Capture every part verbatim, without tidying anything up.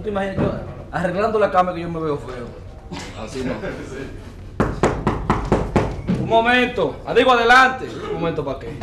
¿Te imaginas yo arreglando la cama que yo me veo feo? Así no. Un momento, digo adelante. Un momento, ¿para qué?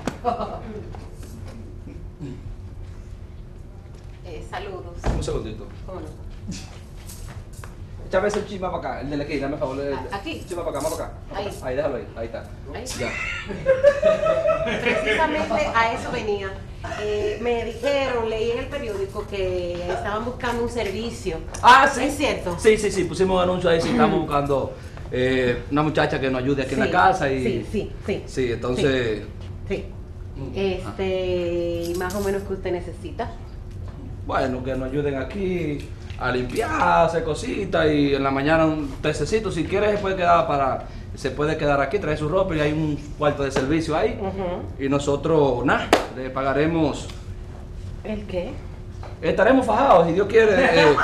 Eh, saludos. Un segundito. ¿Cómo no? Échame ese chisma para acá, el de la esquina, dame favor. el- ¿Aquí? Chisma para acá, más para acá. Ahí. Ahí, déjalo ahí, ahí está. Ahí. Ya. Precisamente a eso venía. Eh, me dijeron, leí en el periódico que estaban buscando un servicio. Ah, sí. ¿Es cierto? Sí, sí, sí, pusimos un anuncio ahí, sí, estamos buscando eh, una muchacha que nos ayude aquí en la Sí, casa y... Sí, sí, sí. Sí, entonces... Sí. Este, y más o menos que usted necesita. Bueno, que nos ayuden aquí a limpiar, hacer cositas y en la mañana un tececito, si quiere se puede quedar para, se puede quedar aquí, traer su ropa y hay un cuarto de servicio ahí. Uh-huh. Y nosotros, nada, le pagaremos, ¿El qué? estaremos fajados si Dios quiere. eh,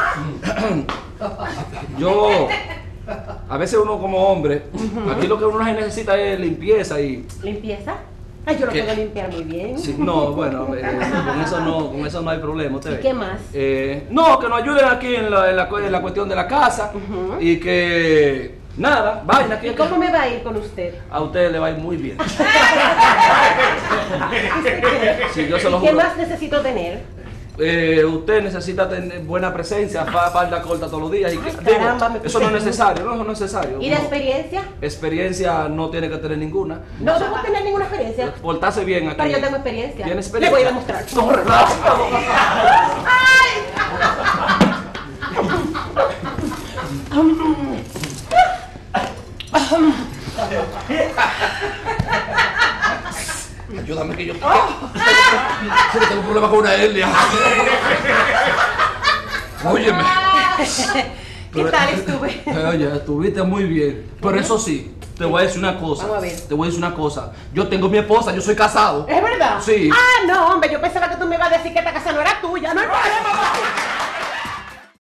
yo, a veces uno como hombre, aquí lo que uno necesita es limpieza y... ¿Limpieza? Ay, yo lo ¿Qué? puedo limpiar muy bien. Sí, no, bueno, eh, con eso no, con eso no hay problema. ¿Usted ¿Y ve? qué más? Eh, no, que nos ayuden aquí en la, en la, cu- en la cuestión de la casa Ujú. y que nada, vayan aquí. ¿Y cómo me va a ir con usted? A usted le va a ir muy bien. Sí, yo se lo ¿Y qué juro. más necesito tener? Eh, usted necesita tener buena presencia, fa- falda corta todos los días. Y que, Ay, caramba, digo, me eso no es puse- necesario, no, eso no es necesario. ¿Y de No. experiencia? Experiencia no tiene que tener ninguna. No debo tener ninguna experiencia. Portarse bien aquí. Pero yo tengo experiencia. ¿Tiene Le experiencia? voy a demostrar. No, relaja. Ayúdame que yo sé que tengo un problema con una hernia. Óyeme. ¿Qué tal estuve? Oye, estuviste muy bien. Pero eso sí, te voy a decir una cosa. Vamos a ver. Te voy a decir una cosa. Yo tengo mi esposa, yo soy casado. ¿Es verdad? Sí. Ah, no, hombre, yo pensaba